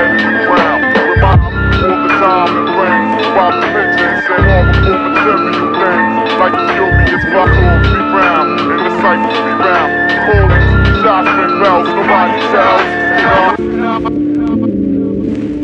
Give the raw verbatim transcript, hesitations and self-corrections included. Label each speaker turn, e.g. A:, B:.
A: in the ground. Remind all the time and bring about the picture and say all the full material things. Like the furious buckles be round and the cycles be round. Calling, shots ring bells, nobody tells. You know?